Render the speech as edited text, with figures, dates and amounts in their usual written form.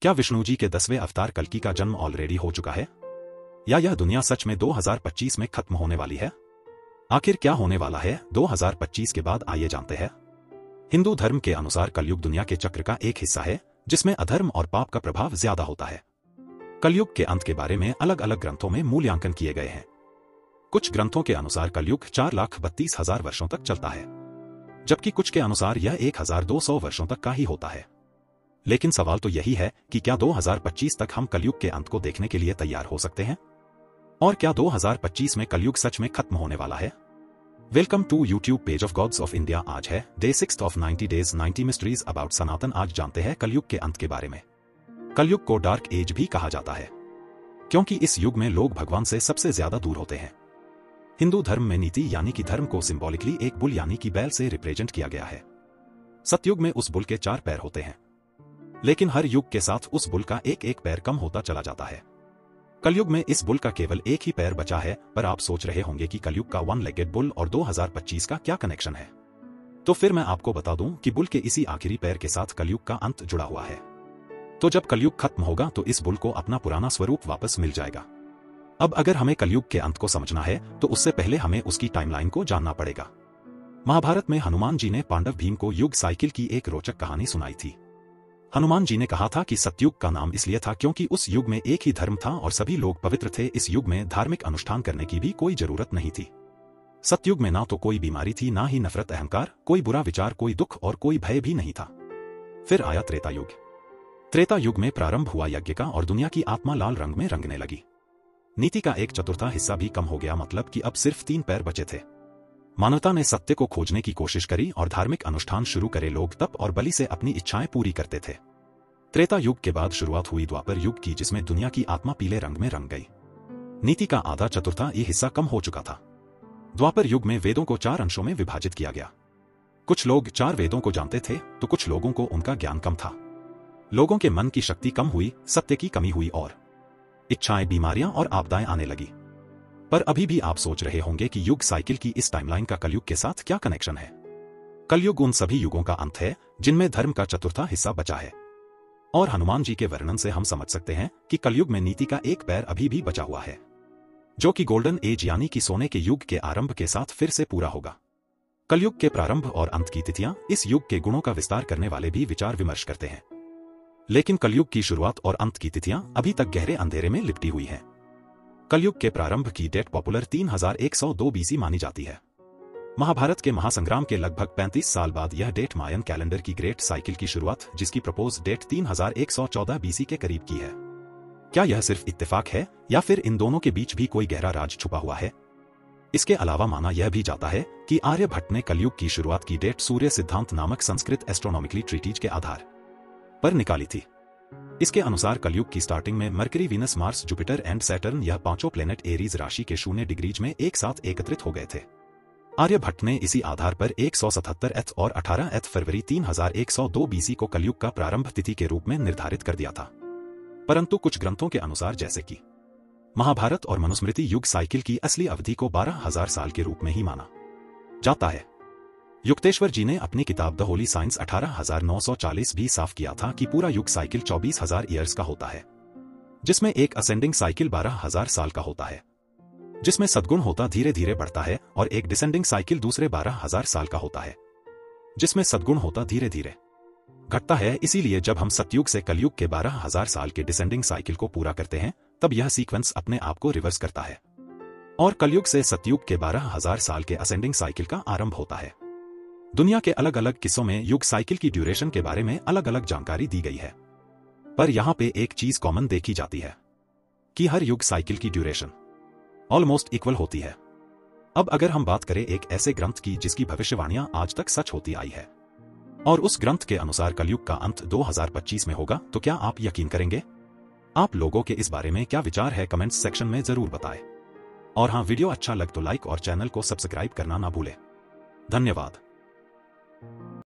क्या विष्णु जी के 10वें अवतार कल्कि का जन्म ऑलरेडी हो चुका है, या यह दुनिया सच में 2025 में खत्म होने वाली है? आखिर क्या होने वाला है 2025 के बाद, आइए जानते हैं। हिंदू धर्म के अनुसार कलयुग दुनिया के चक्र का एक हिस्सा है जिसमें अधर्म और पाप का प्रभाव ज्यादा होता है। कलयुग के अंत के बारे में अलग अलग ग्रंथों में मूल्यांकन किए गए हैं। कुछ ग्रंथों के अनुसार कलयुग 4,32,000 वर्षों तक चलता है, जबकि कुछ के अनुसार यह 1,200 वर्षों तक का ही होता है। लेकिन सवाल तो यही है कि क्या 2025 तक हम कलयुग के अंत को देखने के लिए तैयार हो सकते हैं? और क्या 2025 में कलयुग सच में खत्म होने वाला है? Welcome to YouTube page of gods of India. आज है day 6 of 90 days 90 mysteries about Sanatan. आज जानते हैं कलयुग के अंत के बारे में। कलयुग को डार्क एज भी कहा जाता है क्योंकि इस युग में लोग भगवान से सबसे ज्यादा दूर होते हैं। हिंदू धर्म में नीति यानी कि धर्म को सिंबॉलिकली एक बुल यानी कि बैल से रिप्रेजेंट किया गया है। सतयुग में उस बुल के 4 पैर होते हैं, लेकिन हर युग के साथ उस बुल का एक एक पैर कम होता चला जाता है। कलयुग में इस बुल का केवल एक ही पैर बचा है। पर आप सोच रहे होंगे कि कलयुग का 1 लेगेड बुल और 2025 का क्या कनेक्शन है? तो फिर मैं आपको बता दूं कि बुल के इसी आखिरी पैर के साथ कलयुग का अंत जुड़ा हुआ है। तो जब कलयुग खत्म होगा तो इस बुल को अपना पुराना स्वरूप वापस मिल जाएगा। अब अगर हमें कलयुग के अंत को समझना है तो उससे पहले हमें उसकी टाइमलाइन को जानना पड़ेगा। महाभारत में हनुमान जी ने पांडव भीम को युग साइकिल की एक रोचक कहानी सुनाई थी। हनुमान जी ने कहा था कि सतयुग का नाम इसलिए था क्योंकि उस युग में एक ही धर्म था और सभी लोग पवित्र थे। इस युग में धार्मिक अनुष्ठान करने की भी कोई जरूरत नहीं थी। सतयुग में ना तो कोई बीमारी थी, ना ही नफरत, अहंकार, कोई बुरा विचार, कोई दुख और कोई भय भी नहीं था। फिर आया त्रेता युग। त्रेता युग में प्रारंभ हुआ यज्ञ का और दुनिया की आत्मा लाल रंग में रंगने लगी। नीति का 1/4 हिस्सा भी कम हो गया, मतलब कि अब सिर्फ 3 पैर बचे थे। मानवता ने सत्य को खोजने की कोशिश करी और धार्मिक अनुष्ठान शुरू करे। लोग तप और बलि से अपनी इच्छाएं पूरी करते थे। त्रेता युग के बाद शुरुआत हुई द्वापर युग की, जिसमें दुनिया की आत्मा पीले रंग में रंग गई। नीति का आधा चतुर्था ये हिस्सा कम हो चुका था। द्वापर युग में वेदों को 4 अंशों में विभाजित किया गया। कुछ लोग 4 वेदों को जानते थे तो कुछ लोगों को उनका ज्ञान कम था। लोगों के मन की शक्ति कम हुई, सत्य की कमी हुई और इच्छाएं, बीमारियां और आपदाएं आने लगी। पर अभी भी आप सोच रहे होंगे कि युग साइकिल की इस टाइमलाइन का कलयुग के साथ क्या कनेक्शन है? कलयुग उन सभी युगों का अंत है जिनमें धर्म का चतुर्था हिस्सा बचा है। और हनुमान जी के वर्णन से हम समझ सकते हैं कि कलयुग में नीति का एक पैर अभी भी बचा हुआ है, जो कि गोल्डन एज यानी कि सोने के युग के आरंभ के साथ फिर से पूरा होगा। कलयुग के प्रारंभ और अंत की तिथियां इस युग के गुणों का विस्तार करने वाले भी विचार विमर्श करते हैं, लेकिन कलयुग की शुरुआत और अंत की तिथियां अभी तक गहरे अंधेरे में लिपटी हुई हैं। कलयुग के प्रारंभ की डेट पॉपुलर 3102 बीसी मानी जाती है। महाभारत के महासंग्राम के लगभग 35 साल बाद यह डेट मायन कैलेंडर की ग्रेट साइकिल की शुरुआत, जिसकी प्रपोज डेट 3114 बीसी के करीब की है। क्या यह सिर्फ इत्तेफाक है या फिर इन दोनों के बीच भी कोई गहरा राज छुपा हुआ है? इसके अलावा माना यह भी जाता है कि आर्यभट्ट ने कलयुग की शुरुआत की डेट सूर्य सिद्धांत नामक संस्कृत एस्ट्रोनॉमिकली ट्रीटीज के आधार पर निकाली थी। इसके अनुसार कलयुग की स्टार्टिंग में Mercury, Venus, Mars, Jupiter and Saturn, यह 5 प्लेनेट एरीज राशि के 0 डिग्रीज में एक साथ एकत्रित हो गए थे। आर्यभट्ट ने इसी आधार पर 177 और 18 फरवरी 3102 बीसी को कलयुग का प्रारंभ तिथि के रूप में निर्धारित कर दिया था। परंतु कुछ ग्रंथों के अनुसार, जैसे कि महाभारत और मनुस्मृति, युग साइकिल की असली अवधि को 12,000 साल के रूप में ही माना जाता है। युक्तेश्वर जी ने अपनी किताब द होली साइंस 18,940 भी साफ किया था कि पूरा युग साइकिल 24,000 ईयर्स का होता है, जिसमें एक असेंडिंग साइकिल 12,000 साल का होता है, जिसमें सद्गुण होता धीरे धीरे बढ़ता है, और एक डिसेंडिंग साइकिल दूसरे 12,000 साल का होता है, जिसमें सद्गुण होता धीरे धीरे घटता है। इसीलिए जब हम सतयुग से कलयुग के 12,000 साल के डिसेंडिंग साइकिल को पूरा करते हैं, तब यह सीक्वेंस अपने आप को रिवर्स करता है और कलयुग से सतयुग के 12,000 साल के असेंडिंग साइकिल का आरंभ होता है। दुनिया के अलग अलग किस्सों में युग साइकिल की ड्यूरेशन के बारे में अलग अलग जानकारी दी गई है, पर यहां पे एक चीज कॉमन देखी जाती है कि हर युग साइकिल की ड्यूरेशन ऑलमोस्ट इक्वल होती है। अब अगर हम बात करें एक ऐसे ग्रंथ की जिसकी भविष्यवाणियां आज तक सच होती आई है और उस ग्रंथ के अनुसार कलयुग का अंत 2025 में होगा, तो क्या आप यकीन करेंगे? आप लोगों के इस बारे में क्या विचार है, कमेंट्स सेक्शन में जरूर बताएं। और हाँ, वीडियो अच्छा लग तो लाइक और चैनल को सब्सक्राइब करना ना भूलें। धन्यवाद।